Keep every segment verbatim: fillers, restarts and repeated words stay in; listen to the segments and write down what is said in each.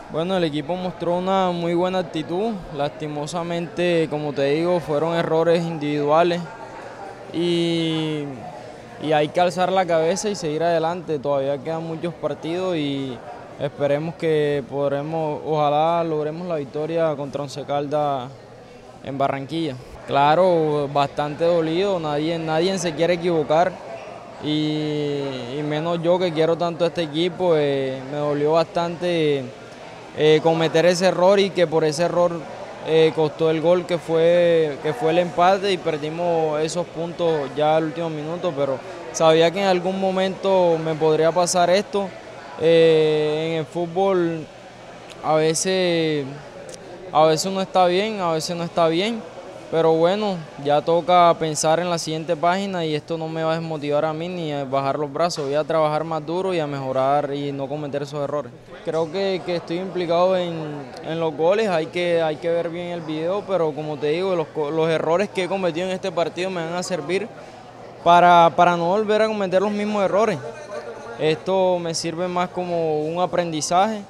Bueno, el equipo mostró una muy buena actitud. Lastimosamente, como te digo, fueron errores individuales y, y hay que alzar la cabeza y seguir adelante. Todavía quedan muchos partidos y esperemos que podremos, ojalá logremos la victoria contra Once Caldas en Barranquilla. Claro, bastante dolido, nadie, nadie se quiere equivocar y, y menos yo que quiero tanto a este equipo. Eh, me dolió bastante eh, cometer ese error y que por ese error eh, costó el gol que fue, que fue el empate y perdimos esos puntos ya al último minuto, pero sabía que en algún momento me podría pasar esto. Eh, en el fútbol a veces, a veces uno está bien, a veces no está bien, pero bueno, ya toca pensar en la siguiente página y esto no me va a desmotivar a mí ni a bajar los brazos. Voy a trabajar más duro y a mejorar y no cometer esos errores. Creo que, que estoy implicado en, en los goles, hay que, hay que ver bien el video, pero como te digo, los, los errores que he cometido en este partido me van a servir para, para no volver a cometer los mismos errores. Esto me sirve más como un aprendizaje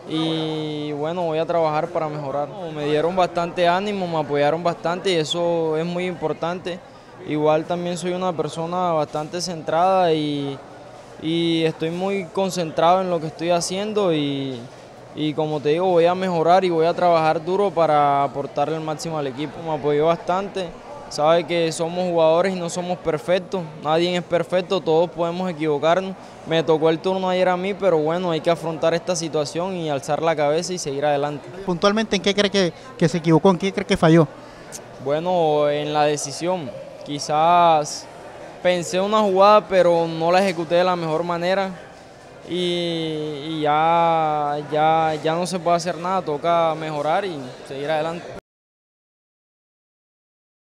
y bueno, voy a trabajar para mejorar. Me dieron bastante ánimo, me apoyaron bastante y eso es muy importante. Igual también soy una persona bastante centrada y, y estoy muy concentrado en lo que estoy haciendo y, y como te digo, voy a mejorar y voy a trabajar duro para aportarle el máximo al equipo. Me apoyó bastante. Sabe que somos jugadores y no somos perfectos, nadie es perfecto, todos podemos equivocarnos. Me tocó el turno ayer a mí, pero bueno, hay que afrontar esta situación y alzar la cabeza y seguir adelante. Puntualmente, ¿en qué cree que, que se equivocó? ¿En qué cree que falló? Bueno, en la decisión, quizás pensé una jugada, pero no la ejecuté de la mejor manera y, y ya, ya, ya no se puede hacer nada, toca mejorar y seguir adelante.